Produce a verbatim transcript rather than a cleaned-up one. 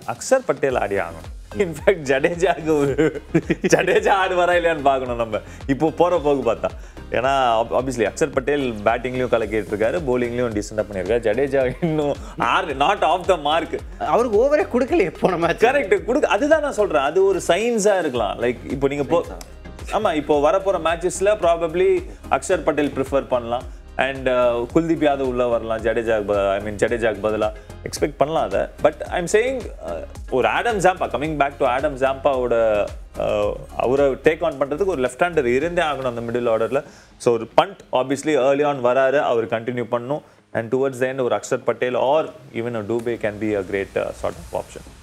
அக்ஷர் பட்டேல் ஆடி ஆகணும். இன்ஃபேக்ட் ஜடேஜாவுக்கு ஒரு ஜடேஜா ஆடு வரா இல்லையான்னு பார்க்கணும் நம்ம இப்போ போகிற போக்கு பார்த்தா. ஏன்னா ஆப்வியஸ்லி அக்ஷர் பட்டேல் பேட்டிங்லையும் கலக்கிட்டு இருக்காரு, பவுலிங்லையும் டீசெண்டாக பண்ணியிருக்காரு. ஜடேஜா இன்னும் are not off the mark. அவருக்கு ஓவரே கொடுக்கல எப்போ நம்ம. கரெக்ட் கொடுக்க, அதுதான் நான் சொல்கிறேன். அது ஒரு சயின்ஸாக இருக்கலாம். லைக் இப்போ நீங்கள் போ ஆமாம் இப்போ வரப்போகிற மேட்சஸில் ப்ராபப்ளி அக்ஷர் பட்டேல் ப்ரிஃபர் பண்ணலாம். அண்ட் குல்தீப் யாதவ் உள்ள வரலாம் ஜடேஜாக்கு, ஐ மீன் ஜடேஜாக்கு பதிலாக எக்ஸ்பெக்ட் பண்ணலாம் அதை. பட் ஐ எம் சேயிங் ஒரு Adam Zampa, coming back to Adam ஜாம்பாவோட அவரை டேக் ஆன் பண்ணுறதுக்கு ஒரு லெஃப்ட் ஹேண்டர் இருந்தே ஆகணும் அந்த மிடில் ஆர்டரில். ஸோ ஒரு பண்ட் ஆப்வியஸ்லி ஏர்லி ஆன் வராரு, அவர் கண்டினியூ பண்ணணும். அண்ட் டுவர்ட்ஸ் த எண்ட் ஒரு Axar Patel or even a Dube can be a great sort of option.